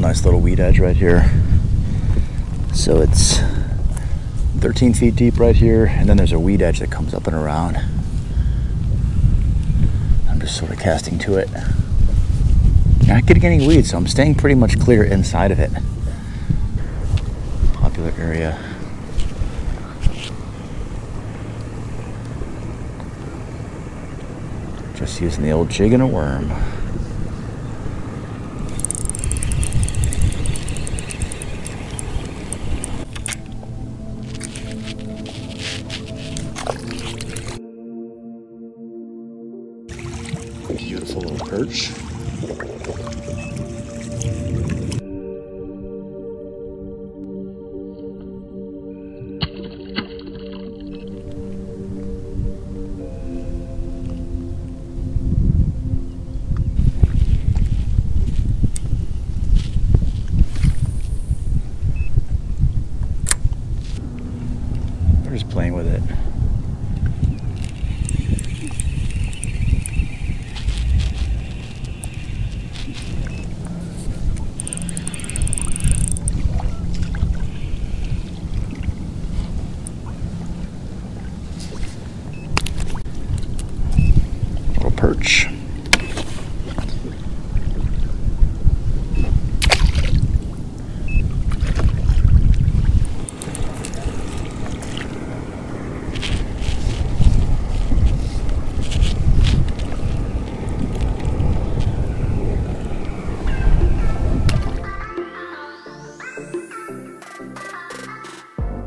nice little weed edge right here. So it's 13 feet deep right here, and then there's a weed edge that comes up and around. I'm just sort of casting to it. Not getting any weeds, so I'm staying pretty much clear inside of it. Popular area. Just using the old jig and a worm. Beautiful little perch. We're just playing with it. Little perch.